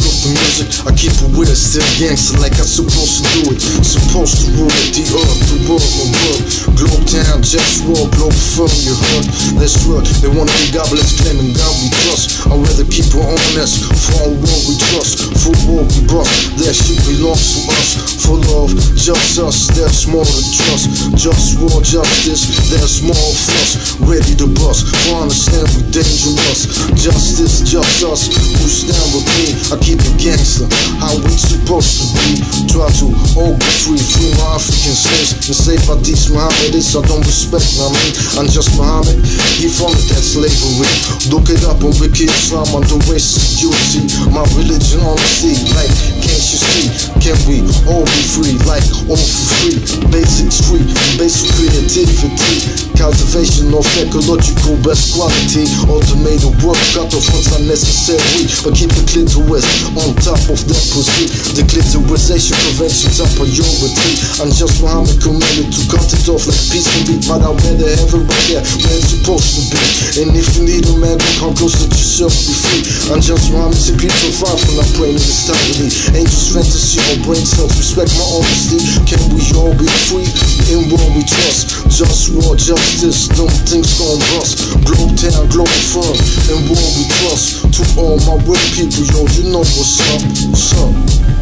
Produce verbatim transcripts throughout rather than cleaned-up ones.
of the music, I keep it with it, still gangster like I'm supposed to do it. Supposed to rule it, the earth, the world, my world. Globe town, JustWar, Globalfirm, you heard? That's right, they wanna be godless, claiming God we trust. I'd rather keep it honest, for our world we trust. For war we bust, that shit belongs to us. For love, just us, there's more to trust. Just war, justice, there's more of us. Ready to bust, for understand we dangerous. Justice, just us, who stand with me. I keep it gangster, how we supposed to be. Try to all be free, free my African slaves. And slave by these Mohammedists, I don't respect, I mean, I'm just Muhammad, he funded that slavery. Look it up on Wiki Islam, under racist duty. My religion honesty, like, can't you see? Can we all be free, like, all for free? Basics free, basic creativity. Cultivation of ecological best quality. Automated work, cut off what's unnecessary, but keep the clitoris on top of that pussy. The clitorisation prevention's a priority. I'm just Muhammad commanded to cut it off like peace can be, but I'd rather have it right there where it's supposed to be. And if you need a man, come close, let yourself be free. I'm just Muhammad, simply so far from not praying in this time. Angels fantasy or brain cells, respect my honesty. Can we all be free in what we trust? Just war, justice, no things gon' bust. Globe town, global firm, in what we trust. To all my real people, yo, you know what's up, what's up.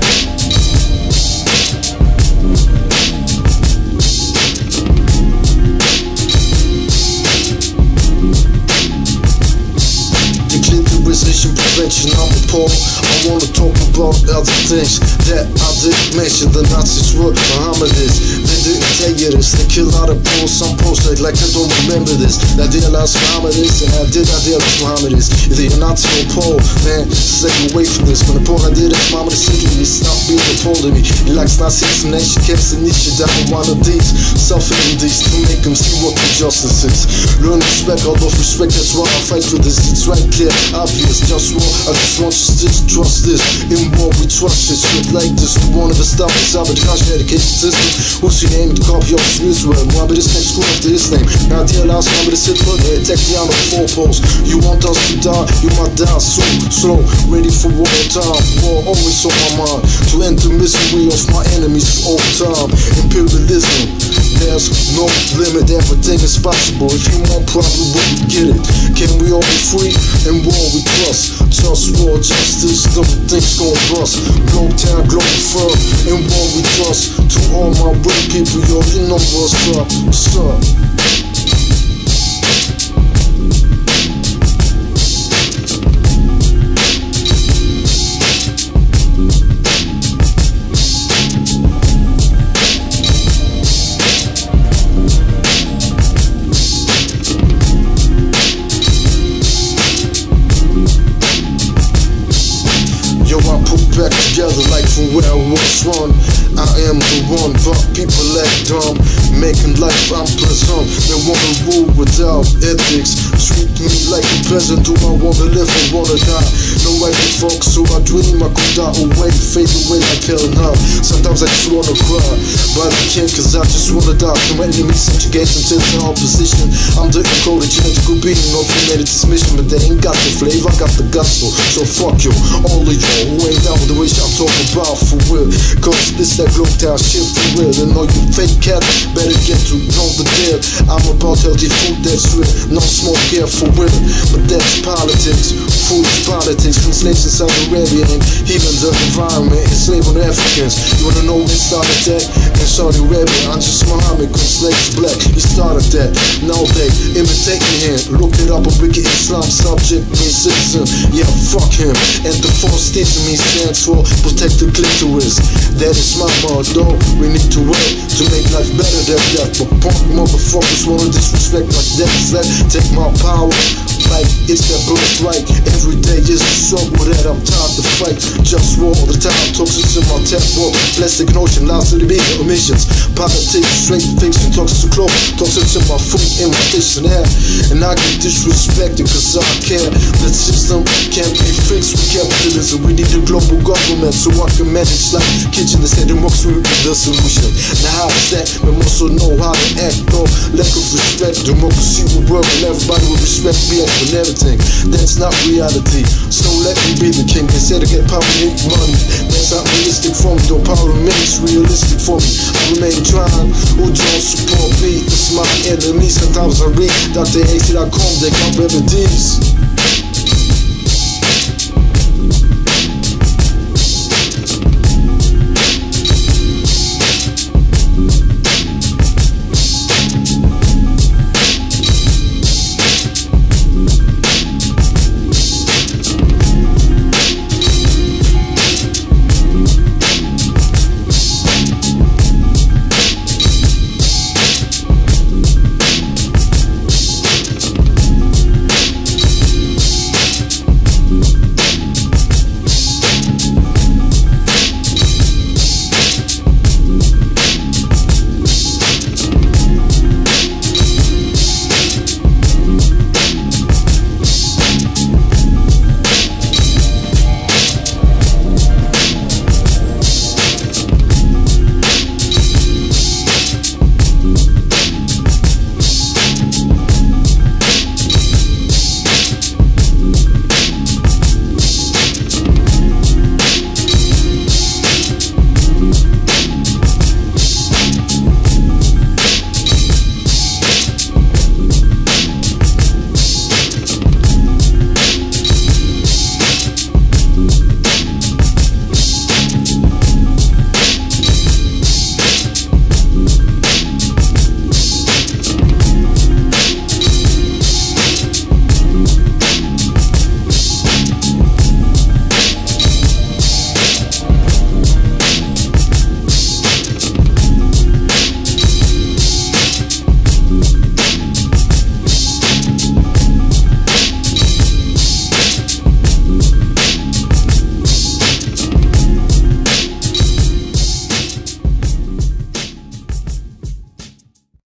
Prevention, I'm appalled. I wanna talk about other things that I didn't mention. The Nazis were Mohammedists. They didn't tell you this. They kill out of posts. Some posts like, like I don't remember this. I realized Mohammedists, and I did I realize Mohammedists. Either you're Nazi or Pole, man, stay away from this. When the Pole I did it, Mohammed simply stop being a Pole to me. He likes Nazis and she keeps the niche down one of these. Suffering these to make them see what the justice is. Learn respect, out of respect, that's why I fight for this. It's right clear, obvious, just war. I just want you to trust this. In war we trust this. Shit like this. The one of us stop us out of the country education system. Who's your name? The copy of Israel. Mohammed is name, screw after his name. Now dear last Mohammed is Hitler. They attack the on the four posts. You want us to die, you might die soon. Slow, ready for war time. War always on my mind. To end the misery of my enemies for all time. Imperialism, there's no limit. Everything is possible. If you want, probably won't get it. Can we all be free? In war we trust. Just war, justice, no things gon' bust. Globe town, global firm, in war we trust. To all my real people, yo, you know what's up, what's up. Back together like from where I was one. I am the one, but people act dumb, making life unpleasant. They wanna rule without ethics. Treat me like a peasant. Do I wanna live or wanna die? No way to fuck, so I dream I could die away, fade away like hell now. Sometimes I just wanna cry, but I can't cause I just wanna die. Come enemy subjugate until the opposition. I'm the encoded genetical being of humanity's mission, but they ain't got the flavor, I got the gusto. So fuck you, all of y'all who ain't down with the wish I'm talking about for real. Cause this that globe town shit for real. And all you fake cats better get to know the deal. I'm about healthy food that's real, no smoke here for real. But that's politics, food is politics. From slaves in Saudi Arabia and even the environment enslaving Africans. You wanna know who started that? In Saudi Arabia, I'm just Muhammad, cause slaves black. He started that, now they imitating him. Look it up on Wiki Islam, subject means citizen. Yeah, fuck him. And the force teaching me stands for protect the clitoris. That is my motto. We need to work to make life better than that. But punk motherfuckers wanna disrespect like that. That take my power like it's their birthright. Every day is a struggle that I'm tired to fight. Just war all the time, toxic in my tap water. Plastic and ocean, lies to the big emissions. Politics, straight fiction, toxic to clothes. Toxic to my food, in my fish and hair. And I get disrespected cause I care. The system can't be fixed with capitalism. We need a global government so I can manage like kitchen instead of works with the solution. Now how is that? We also know how to act though. Lack of respect, democracy will work and everybody will respect me. and everything. That's not reality. So let me be the king. They say to get power, make money. That's not realistic for me. Though power remains realistic for me. I remain trying. Who don't support me? It's my enemy. Sometimes I read Doctor A C dot com. They got remedies.